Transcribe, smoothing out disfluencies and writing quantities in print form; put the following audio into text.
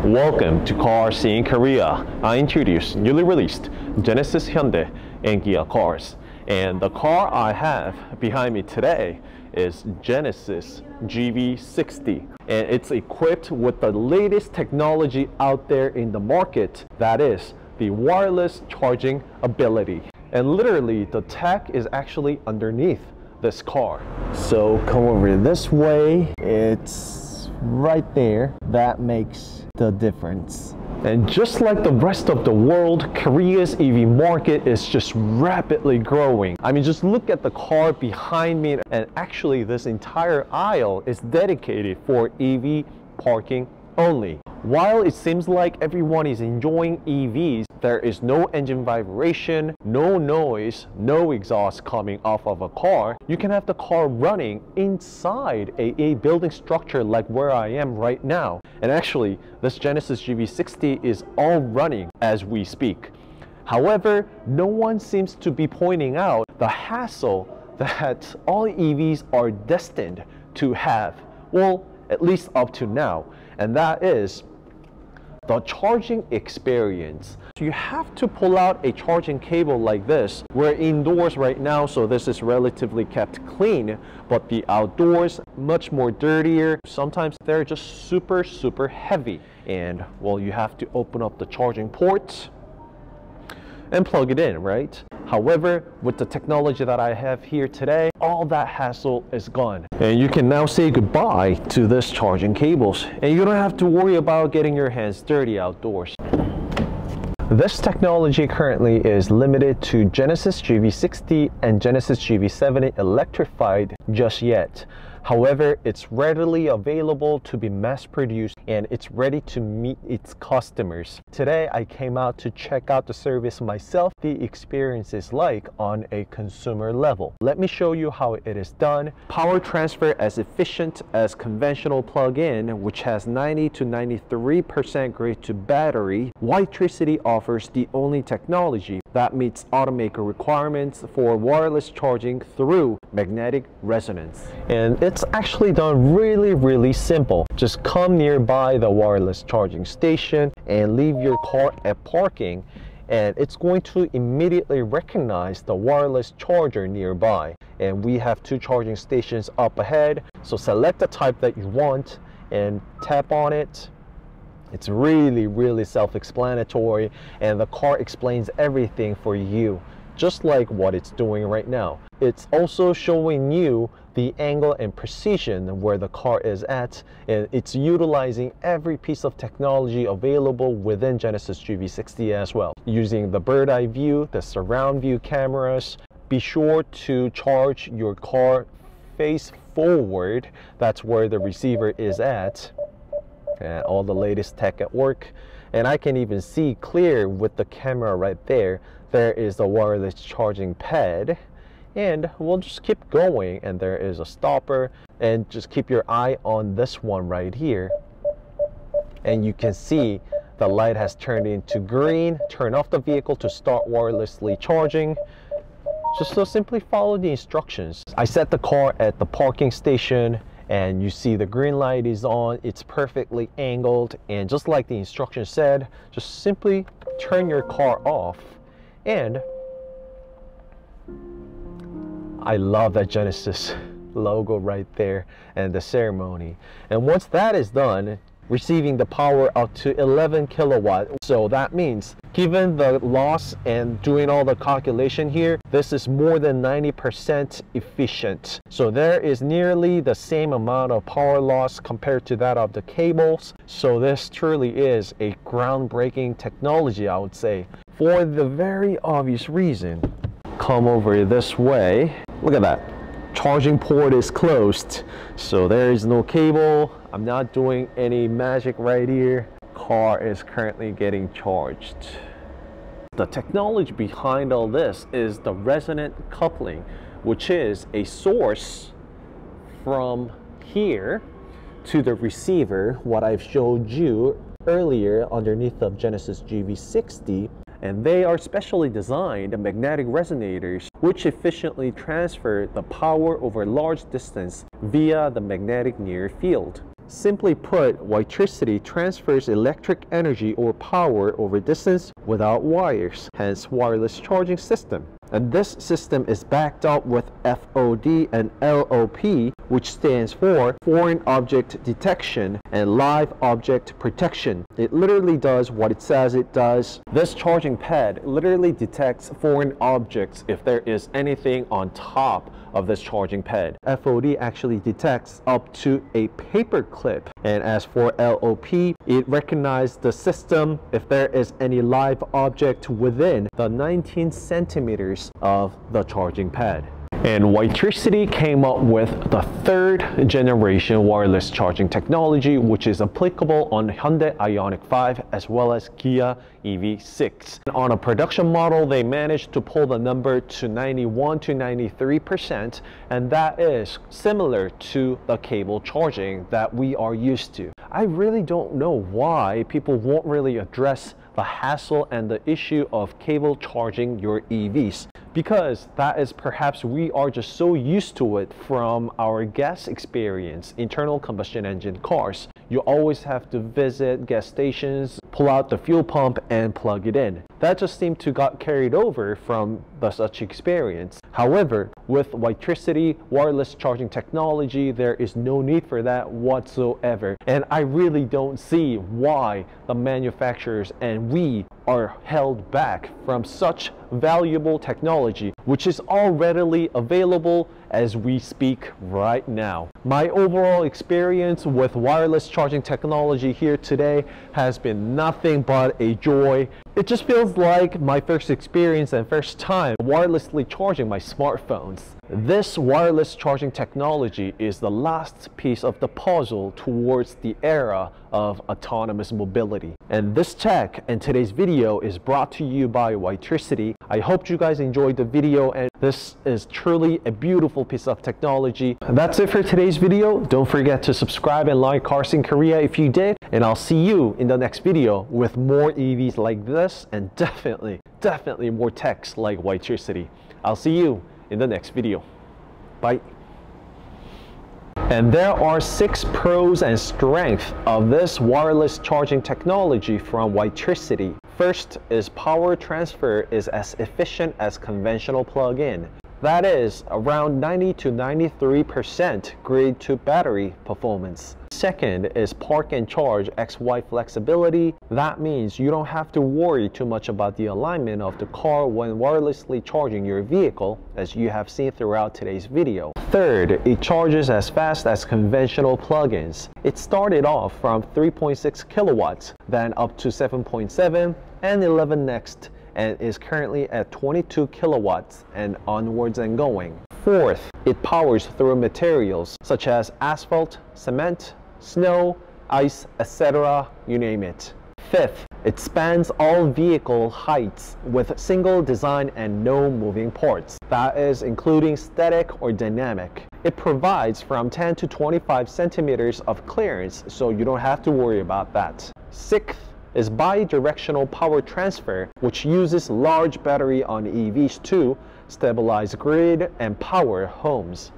Welcome to CarSceneKorea. I introduce newly released Genesis, Hyundai, and Kia cars. And the car I have behind me today is Genesis GV60. And it's equipped with the latest technology out there in the market, that is the wireless charging ability. And literally the tech is actually underneath this car. So come over this way, it's right there. That makes the difference. And just like the rest of the world, Korea's EV market is just rapidly growing. I mean, just look at the car behind me, and actually this entire aisle is dedicated for EV parking only. While it seems like everyone is enjoying EVs, there is no engine vibration, no noise, no exhaust coming off of a car. You can have the car running inside a building structure like where I am right now. And actually, this Genesis GV60 is all running as we speak. However, no one seems to be pointing out the hassle that all EVs are destined to have. Well, at least up to now. And that is the charging experience. So you have to pull out a charging cable like this. We're indoors right now, so this is relatively kept clean, but the outdoors, much more dirtier. Sometimes they're just super heavy. And well, you have to open up the charging port and plug it in, right? However, with the technology that I have here today, all that hassle is gone. And you can now say goodbye to this charging cables. And you don't have to worry about getting your hands dirty outdoors. This technology currently is limited to Genesis GV60 and Genesis GV70 electrified just yet. However, it's readily available to be mass produced and it's ready to meet its customers. Today, I came out to check out the service myself, the experience is like on a consumer level. Let me show you how it is done. Power transfer as efficient as conventional plug-in, which has 90 to 93% grade to battery. WiTricity offers the only technology that meets automaker requirements for wireless charging through magnetic resonance. And it's actually done really simple. Just come nearby the wireless charging station and leave your car at parking, and it's going to immediately recognize the wireless charger nearby. And we have two charging stations up ahead, so select the type that you want and tap on it. It's really self-explanatory, and the car explains everything for you, just like what it's doing right now. It's also showing you the angle and precision where the car is at, and it's utilizing every piece of technology available within Genesis GV60 as well. Using the bird eye view, the surround view cameras. Be sure to charge your car face forward. That's where the receiver is at. And all the latest tech at work. And I can even see clear with the camera right there. There is the wireless charging pad. And we'll just keep going, and there is a stopper, and just keep your eye on this one right here. And you can see the light has turned into green. Turn off the vehicle to start wirelessly charging. Just so simply follow the instructions. I set the car at the parking station, and you see the green light is on. It's perfectly angled, and just like the instructions said, just simply turn your car off. And I love that Genesis logo right there and the ceremony. And once that is done, receiving the power up to 11 kilowatt. So that means, given the loss and doing all the calculation here, this is more than 90% efficient. So there is nearly the same amount of power loss compared to that of the cables. So this truly is a groundbreaking technology, I would say, for the very obvious reason. Come over this way. Look at that. Charging port is closed, so there is no cable. I'm not doing any magic right here. Car is currently getting charged. The technology behind all this is the resonant coupling, which is a source from here to the receiver, what I've showed you earlier underneath of Genesis GV60. And they are specially designed magnetic resonators which efficiently transfer the power over large distance via the magnetic near field. Simply put, WiTricity transfers electric energy or power over distance without wires, hence wireless charging system. And this system is backed up with FOD and LOP, which stands for Foreign Object Detection and Live Object Protection. It literally does what it says it does. This charging pad literally detects foreign objects if there is anything on top of this charging pad. FOD actually detects up to a paper clip, and as for LOP, it recognizes the system if there is any live object within the 19 centimeters of the charging pad. And WiTricity came up with the 3rd generation wireless charging technology, which is applicable on Hyundai Ioniq 5 as well as Kia EV6. And on a production model, they managed to pull the number to 91 to 93%, and that is similar to the cable charging that we are used to. I really don't know why people won't really address the hassle and the issue of cable charging your EVs, because that is perhaps we are just so used to it from our gas experience, internal combustion engine cars. You always have to visit gas stations, pull out the fuel pump and plug it in. That just seemed to got carried over from such experience. However, with WiTricity wireless charging technology, there is no need for that whatsoever. And I really don't see why the manufacturers and we are held back from such valuable technology, which is all readily available as we speak right now. My overall experience with wireless charging technology here today has been nothing but a joy. It just feels like my first experience and first time wirelessly charging my smartphones. This wireless charging technology is the last piece of the puzzle towards the era of autonomous mobility. And this tech and today's video is brought to you by WiTricity. I hope you guys enjoyed the video, and this is truly a beautiful piece of technology. That's it for today's video. Don't forget to subscribe and like CarSceneKorea if you did, and I'll see you in the next video with more EVs like this and definitely more techs like WiTricity. I'll see you in the next video. Bye. And there are 6 pros and strengths of this wireless charging technology from WiTricity. First is power transfer is as efficient as conventional plug-in. That is around 90 to 93% grid to battery performance. Second is park and charge XY flexibility. That means you don't have to worry too much about the alignment of the car when wirelessly charging your vehicle, as you have seen throughout today's video. Third, it charges as fast as conventional plug-ins. It started off from 3.6 kilowatts, then up to 7.7 and 11 next, and is currently at 22 kilowatts and onwards and going. Fourth, it powers through materials such as asphalt, cement, snow, ice, etc., you name it. Fifth, it spans all vehicle heights with single design and no moving parts. That is including static or dynamic. It provides from 10 to 25 centimeters of clearance, so you don't have to worry about that. Sixth is bi-directional power transfer, which uses large battery on EVs to stabilize grid and power homes.